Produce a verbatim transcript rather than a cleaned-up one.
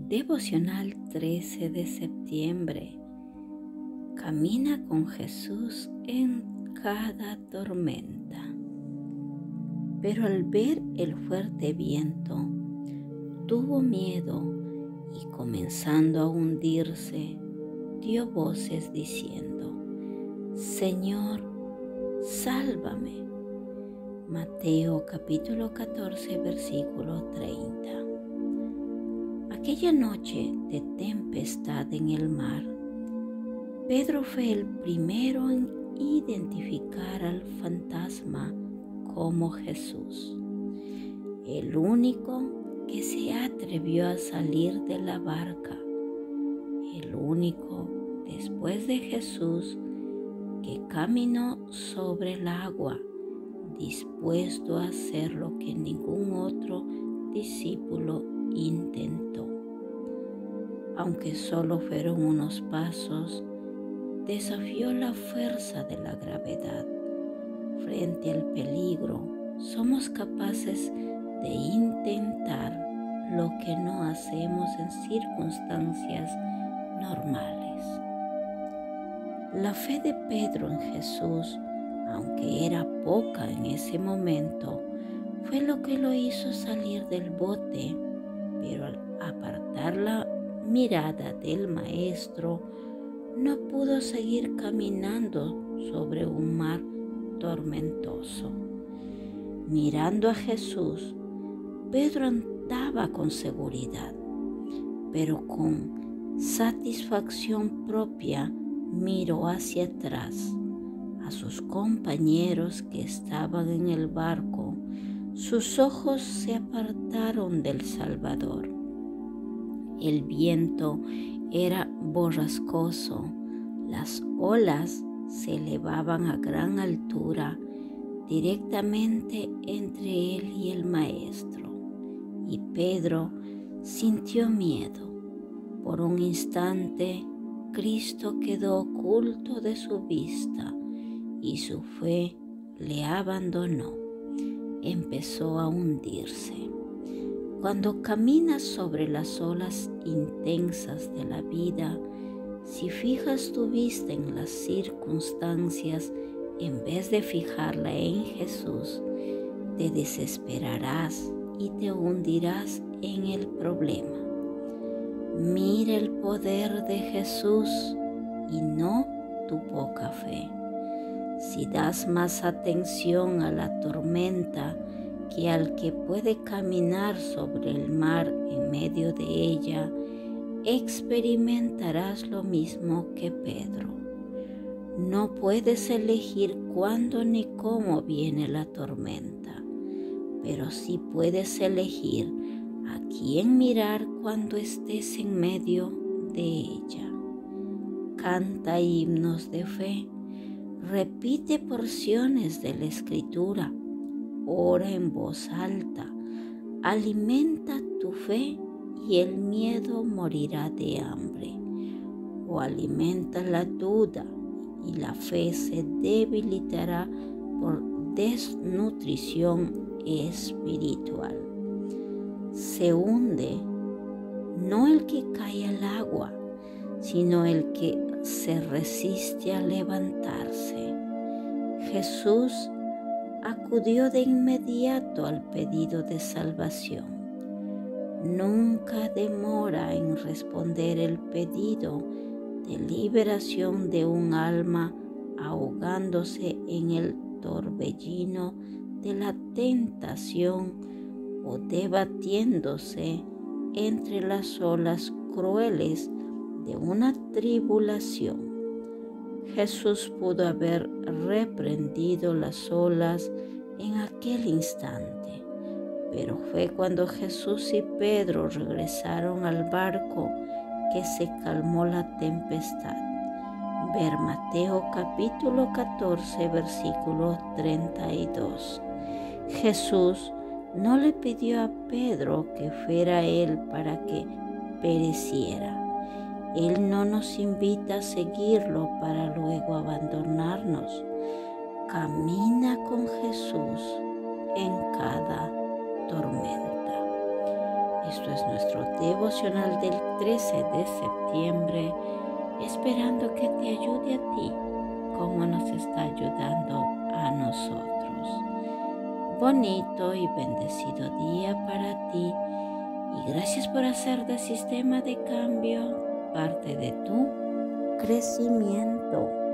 Devocional trece de septiembre. Camina con Jesús en cada tormenta. Pero al ver el fuerte viento, tuvo miedo y comenzando a hundirse, dio voces diciendo: Señor, sálvame. Mateo capítulo catorce, versículo treinta. Aquella noche de tempestad en el mar, Pedro fue el primero en identificar al fantasma como Jesús, el único que se atrevió a salir de la barca, el único después de Jesús que caminó sobre el agua, dispuesto a hacer lo que ningún otro discípulo intentó. Aunque solo fueron unos pasos, desafió la fuerza de la gravedad. Frente al peligro, somos capaces de intentar lo que no hacemos en circunstancias normales. La fe de Pedro en Jesús, aunque era poca en ese momento, fue lo que lo hizo salir del bote, pero al apartar la mirada del Maestro, no pudo seguir caminando sobre un mar tormentoso. Mirando a Jesús, Pedro andaba con seguridad, pero con satisfacción propia miró hacia atrás a sus compañeros que estaban en el barco. Sus ojos se apartaron del Salvador. El viento era borrascoso, las olas se elevaban a gran altura directamente entre él y el Maestro, y Pedro sintió miedo. Por un instante, Cristo quedó oculto de su vista y su fe le abandonó. Empezó a hundirse. Cuando caminas sobre las olas intensas de la vida, si fijas tu vista en las circunstancias en vez de fijarla en Jesús, te desesperarás y te hundirás en el problema. Mira el poder de Jesús y no tu poca fe. Si das más atención a la tormenta que al que puede caminar sobre el mar en medio de ella, experimentarás lo mismo que Pedro. No puedes elegir cuándo ni cómo viene la tormenta, pero sí puedes elegir a quién mirar cuando estés en medio de ella. Canta himnos de fe, repite porciones de la Escritura, ora en voz alta, alimenta tu fe y el miedo morirá de hambre. O alimenta la duda y la fe se debilitará por desnutrición espiritual. Se hunde no el que cae al agua, sino el que se resiste a levantarse. Jesús acudió de inmediato al pedido de salvación. Nunca demora en responder el pedido de liberación de un alma ahogándose en el torbellino de la tentación o debatiéndose entre las olas crueles de una tribulación. Jesús pudo haber reprendido las olas en aquel instante, pero fue cuando Jesús y Pedro regresaron al barco que se calmó la tempestad. Ver Mateo capítulo catorce, versículo treinta y dos. Jesús no le pidió a Pedro que fuera él para que pereciera. Él no nos invita a seguirlo para luego abandonarnos. Camina con Jesús en cada tormenta. Esto es nuestro devocional del trece de septiembre, esperando que te ayude a ti como nos está ayudando a nosotros. Bonito y bendecido día para ti y gracias por hacer del sistema de cambio parte de tu crecimiento.